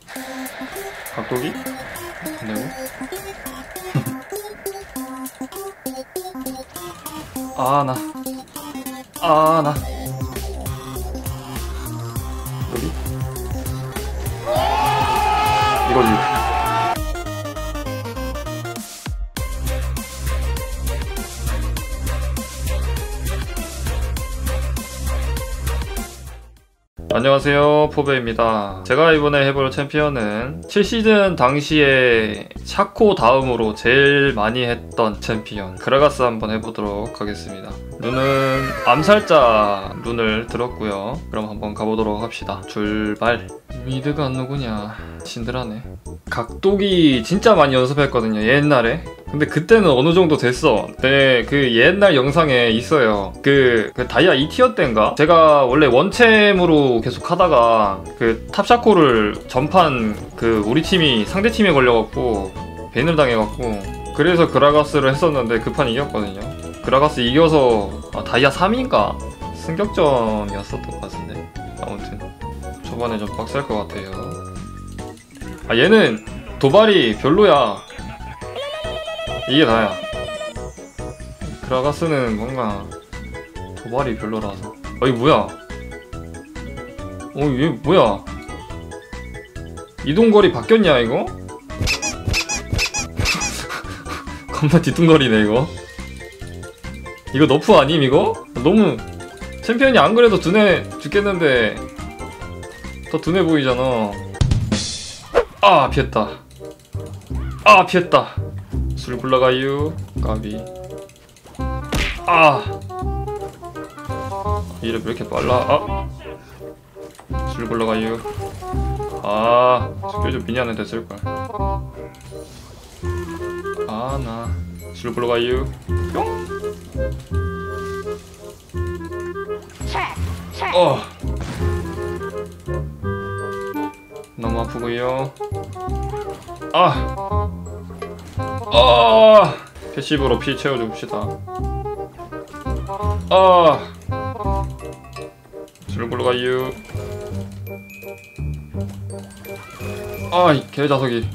각도기? 안되고. 나 여기? 이거지. 안녕하세요, 포베입니다. 제가 이번에 해볼 챔피언은 7시즌 당시에 샤코 다음으로 제일 많이 했던 챔피언 그라가스 한번 해보도록 하겠습니다. 룬은 암살자 룬을 들었고요. 그럼 한번 가보도록 합시다. 출발. 미드가 누구냐, 신들하네. 각도기 진짜 많이 연습했거든요, 옛날에. 근데 그때는 어느 정도 됐어. 네, 그 옛날 영상에 있어요. 그 다이아 2티어 때인가? 제가 원래 원챔으로 계속 하다가 그 탑샤코를 전판 그 우리 팀이 상대 팀에 걸려갖고 벤을 당해갖고, 그래서 그라가스를 했었는데 그 판 이겼거든요. 그라가스 이겨서 다이아 3인가? 승격전이었었던 것 같은데. 아무튼 초반에 좀 빡셀 것 같아요. 얘는 도발이 별로야. 이게 다야. 그라가스는 뭔가 도발이 별로라서. 이거 뭐야? 얘 뭐야? 이동거리 바뀌었냐 이거? 겁나 뒤뚱거리네 이거. 이거 너프 아님 이거? 너무 챔피언이 안 그래도 둔해 죽겠는데 더 둔해 보이잖아. 피했다. 피했다. 술 굴러가유. 까비. 이래 왜 이렇게 빨라? 술 굴러가유. 스킬 좀 미니하는 됐을걸. 나 술 굴러가유. 뿅. 너무 아프구요. 패시브로 피 채워줍시다. 술 굴러가유. 이 개자석이.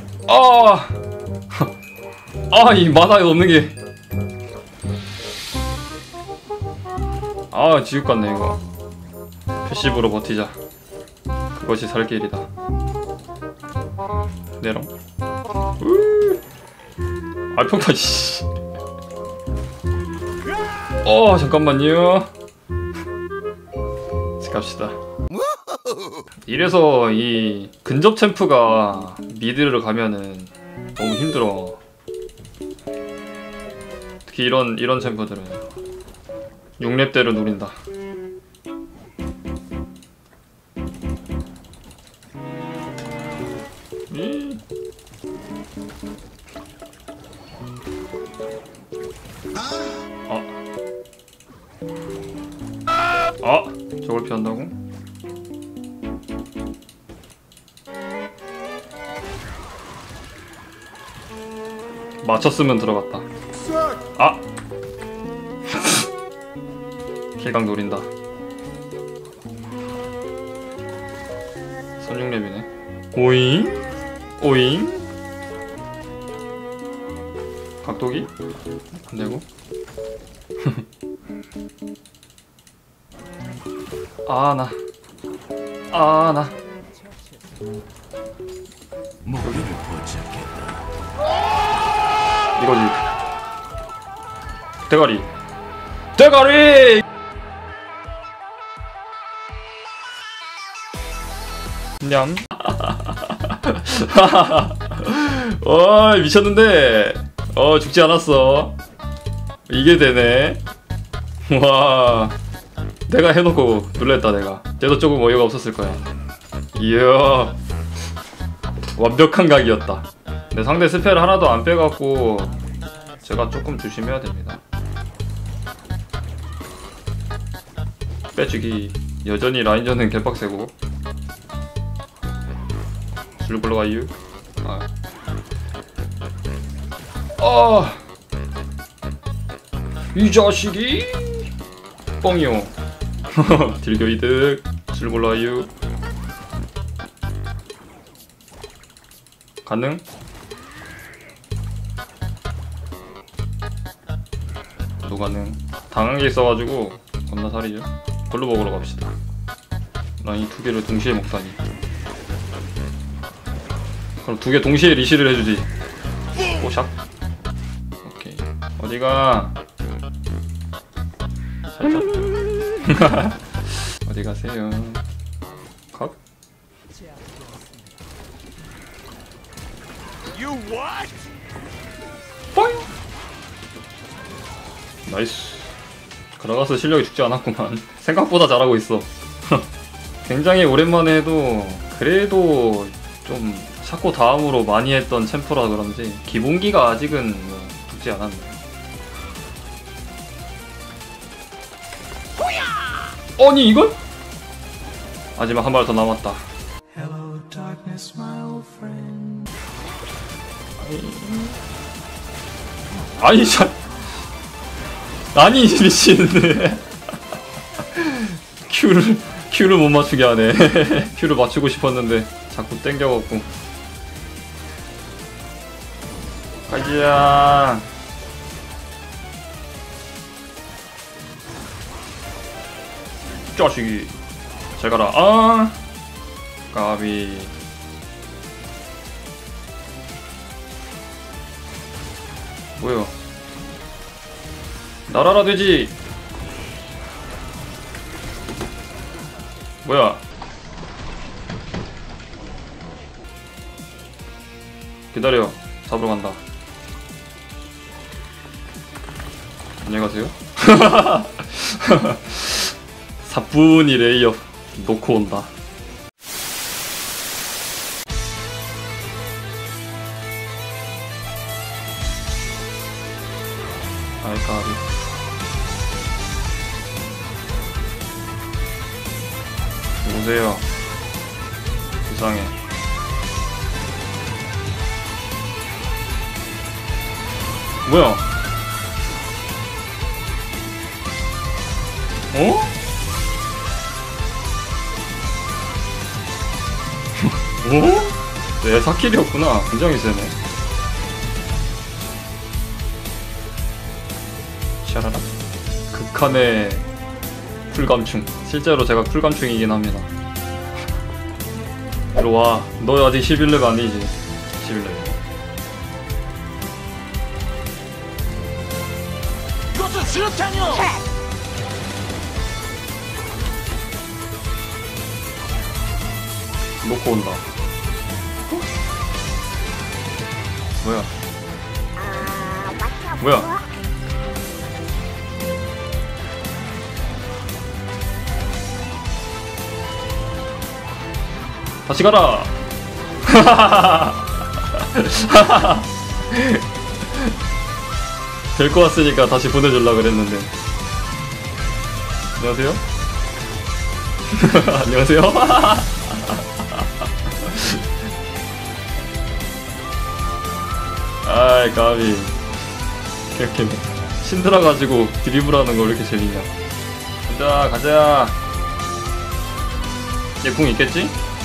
이 만화에 없는 게. 지옥 같네 이거. 패시브로 버티자. 그것이 살 길이다. 내롱. 평타 씨. 잠깐만요. 갑시다. 이래서 이 근접 챔프가 미드를 가면은 너무 힘들어. 특히 이런 챔프들은 6렙대를 노린다. 저걸 피한다고? 맞췄으면 들어갔다. 킬각 노린다. 선육랩이네. 오잉? 각도기? 안되고. 이거지. 대가리. 냠. 미쳤는데. 죽지 않았어. 이게 되네. 와, 내가 해놓고 놀랬다. 내가 쟤도 조금 어이가 없었을 거야. 이야, 완벽한 각이었다. 근데 상대 스펠을 하나도 안 빼갖고 제가 조금 조심해야 됩니다. 빼주기. 여전히 라인전은 개빡세고. 줄 굴러가유. 이 자식이 뻥이요. 딜교 이득. 줄 굴러가유. 가능? 또 가능. 당한 게 있어가지고 겁나 살이죠. 별로 먹으러 갑시다. 라인 2개를 동시에 먹다니. 그럼 2개 동시에 리시를 해주지. 오샥. 오케이. 어디가? 살짝. 어디 가세요? 컷. 뽀잉! 나이스. 그라가스 실력이 죽지 않았구만. 생각보다 잘하고 있어. 굉장히 오랜만에 해도 그래도 좀 샤코 다음으로 많이 했던 챔프라 그런지 기본기가 아직은 뭐 죽지 않았네. 아니 이건? 마지막 한 발 더 남았다. Hello, darkness, my old friend. 아니 참. 아니 미치는데. 큐를 못 맞추게 하네. 큐를 맞추고 싶었는데 자꾸 땡겨갖고. 가지야. 자식이 잘 가라. 아 까비. 뭐야? 날아라 돼지. 뭐야? 기다려. 잡으러 간다. 안녕히 가세요. 사뿐히 레이업 놓고 온다. 아이 까비. 누구세요? 이상해. 뭐야? 어? 어? 네, 사킬이었구나. 굉장히 세네. 샤라라. 극한의 쿨감충. 실제로 제가 쿨감충이긴 합니다. 이리와. 너 아직 11렙 아니지? 11렙. 이것은 수류탄이요! 놓고 온다. 뭐야? 뭐야? 다시 가라! 될 것 같으니까 다시 보내주려고 그랬는데. 안녕하세요? 안녕하세요? 아이 까비. 개웃기네. 신들어가지고 드리블하는 거 왜 이렇게 재밌냐. 가자 가자. 얘 궁 있겠지?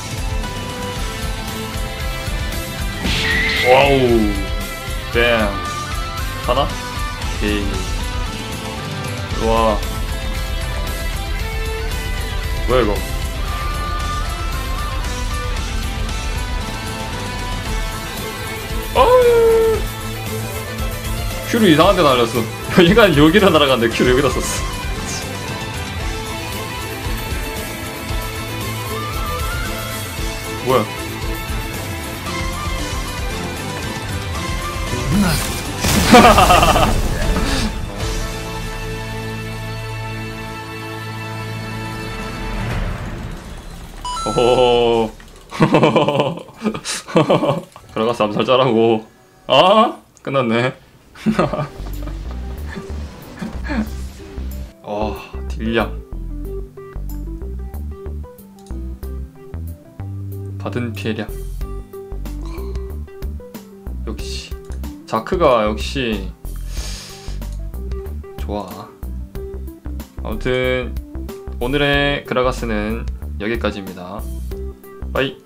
와우. 뱀. 하나? 오케이. 와. 뭐야 이거? 어우. 큐를 이상한 데 날렸어. 얘가 여기다 날아갔는데 큐를 여기다 썼어. 뭐야? 오호호호. 들어가서 암살 잘하고. 아? 끝났네. 딜량. 받은 피해량. 역시 자크가 역시 좋아. 아무튼 오늘의 그라가스는 여기까지입니다. 빠이.